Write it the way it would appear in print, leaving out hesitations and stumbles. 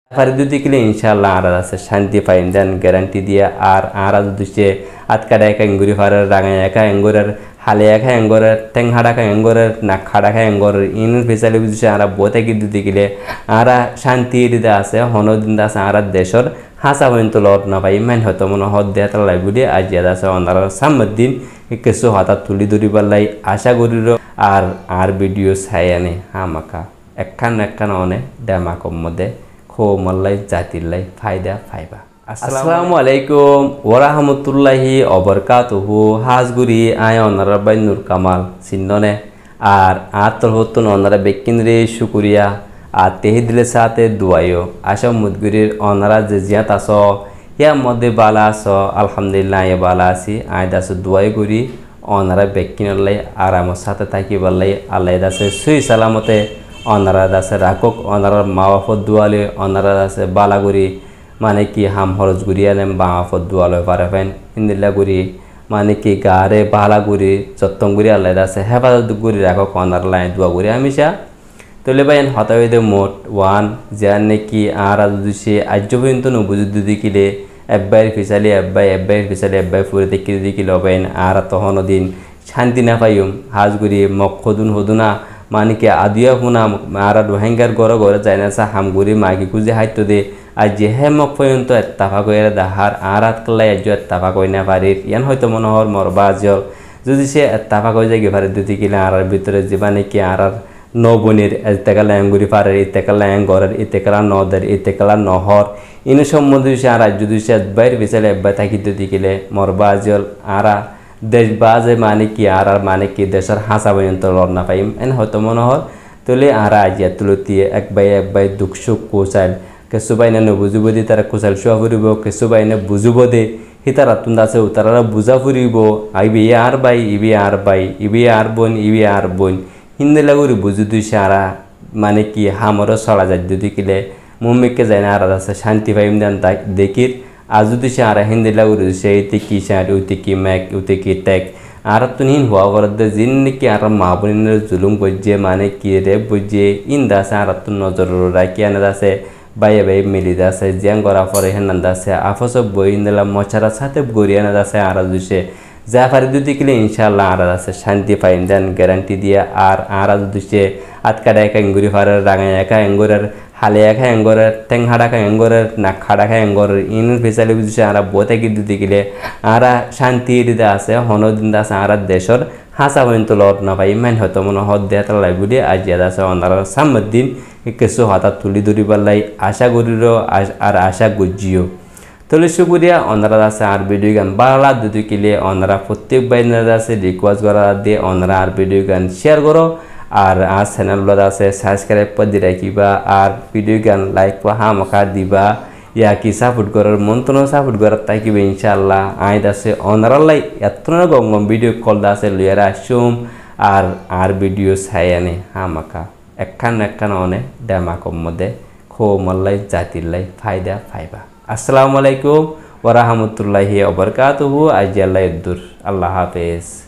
ফারিদুতি কিলে ইনশাআল্লাহ আর আছে শান্তি পাইম দেন গ্যারান্টি দিয়া আর আর দুসে আতকাডা একা এঙ্গুরি ফারের রাঙা একা এঙ্গুরের হালে একা এঙ্গুরের টেং হাডাকা এঙ্গুরের নাক হাডাকা এঙ্গুরের ইনুর ফেসালি বুঝছে আর বোতে কি দুতি কিলে আর শান্তি দিতে আছে হনদিন আছে আর দেশর হাসা পর্যন্ত লট না পাই মেন হয়তো মনে হদ দেয়া তার লাইবুলি আজ আছে অনার সামদিন কিছু হঠাৎ তুলি ধরি পাল্লাই আশা করিল আর ভিডিও ছাই আনে হামাকা একখান অনে ড্যামাকম মধ্যে খো মল্লাই জাতিল্লাই ফায়দা ফাইবা। আসসালামু আলাইকুম ওয়া রাহমাতুল্লাহি ওয়া বারাকাতুহু হাজগুরি আয় অনারা বাই নূর কামাল সিন্ননে আর আতর হতুন অনারা বেকিনরে শুকরিয়া আর তেহিদিলে সাথে দুয়াইও আশা মুদগুরির অনারা যে জিয়াত আস ইয়া মধ্যে বালা আস আলহামদুলিল্লাহ ইয়া বালা আছি আয় দাস দুয়াই করি অনারা বেকিনলাই আরামের সাথে থাকি বললাই আল্লাহ দাসে সুই সালামতে অনারা দাসে রাখক অনারার মা বাপর দুয়ালে অনারা দাসে বালাগুড়ি মানে কি হাম হরজ গুড়িয়া নেম মা বাপর দুয়ালে পারেন হিন্দিল্লা গুড়ি মানে কি গারে বালাগুড়ি যত্তম গুড়ি আল্লাহ দাসে হেফাজত গুড়ি রাখক অনার লাইন দুয়া গুড়ি আমিষা তোলে বাইন হতাইদে মোট ওয়ান যার নাকি আর দুসে আজ্য পর্যন্ত নবুজুদ দিকিলে এব্বাইয়ের ফিসালি এব্বাইয়ের ফিসালি এব্বাই ফুরে দেখি দিকিলে বাইন আর তখন দিন শান্তি না পাইম হাজগুড়ি মক হদুনা মানে কি আদিয়া শুনা আর রোহিঙ্গার ঘরে যায় না হামগুড়ি মাগি খুঁজে হাইতো দে আর যে হে মক পর্যন্ত এত্তাফা করে দাহার আর কাল্লাই আজ এত্তাফা কই না পারির ইয়ান হয়তো মনোহর মরবা আজল যদি সে এত্তাফা কই যায় গেভারে দুটি কিলে আর ভিতরে যে মানে কি আর নবনির ইতেকালা এঙ্গুরি পারের ইতেকালা এঙ্গরের ইতেকালা নদের ইতেকালা নহর ইন সম্বন্ধে সে আর রাজ্য দুই বাইর বিশালে এব্বাই থাকি দুটি কিলে মরবা আজল আর দেশ বাজে মানে কি আর মানে কি দেশের হাসা পর্যন্ত লড় না পাইম এন হয়তো মনোহর তোলে আর আজিয়া তুলতিয়ে এক বাই দুঃখ সুখ কোচাইল কেসু বাইনে নবুঝুব দি তারা কোচাইল শোয়া ফুরিব কেসু বাইনে বুঝুব দে হিতারা তুন্দা আছে তারা বুঝা ফুরিব আইবি আর বাই ইবি আর বাই ইবি আর বোন হিন্দে লাগুরি বুঝু দুই সারা মানে কি হামরও সরা যায় যদি কিলে মুম্মিককে যায় না আর আছে শান্তি পাইম দেন তা দেখির আর যদি সে আর হিন্দি লাগুরি সে ইতে কি শাড়ি উতে কি ম্যাক উতে কি টেক আর তুহিন হওয়া করতে জিন নাকি আর মা বোনের জুলুম বুঝে মানে কি রে বুঝে ইন দাসে আর তুন নজর রাখি আনে দাসে বাইয়ে বাই মিলি দাসে জিয়াং করা পরে হেন দাসে আফস বই নিলা মছারা সাথে গড়িয়ানা দাসে আর দুসে যা পারি দুটি কিলে ইনশাআল্লাহ আর আছে শান্তি পাইম দেন গ্যারান্টি দিয়া আর দুসে আতকাডা একা এঙ্গুরি ফারের রাঙা একা এঙ্গুরের হালে একা এঙ্গুরের টেং হাডাকা এঙ্গুরের নাক হাডাকা এঙ্গুরের ইনুর ফেসালি বুঝছে আর বোতে কি দুটি কিলে আর শান্তি দিতে আছে হনদিন আছে আর দেশর হাসা পর্যন্ত লট না পাই মেন হয়তো মনে হদ দেয়া তার লাইবুলি আজ আছে অনার সামদিন কিছু হঠাৎ তুলি ধরি পাল্লাই আশা করিল আর আশা গুজিও তোলে শুক্রিয়া অনারা আছে আর ভিডিও গান বাংলা দুটি কিলে অনারা প্রত্যেক বাইনারা আছে রিকোয়েস্ট করা দিয়ে অনারা আর ভিডিও গান শেয়ার করো আর চ্যানেলগুলো আছে সাবস্ক্রাইব করে দিয়ে রাখিবা আর ভিডিও গান লাইক বা হামাকা দিবা ইয়া কি সাপোর্ট করার মন্ত্র সাপোর্ট করার থাকিবে ইনশাআল্লাহ আইদ আছে অনারা লাই এত গম ভিডিও কল আছে লইয়ারা আসুম আর ভিডিও ছাই আনে হামাকা একখান অনে ড্যামাকম মধ্যে খো মল্লাই জাতিল্লাই ফায়দা ফাইবা। আসসালামু আলাইকুম ওয়া রাহমাতুল্লাহি ওয়া বারাকাতুহু আল্লাহ হাফেজ।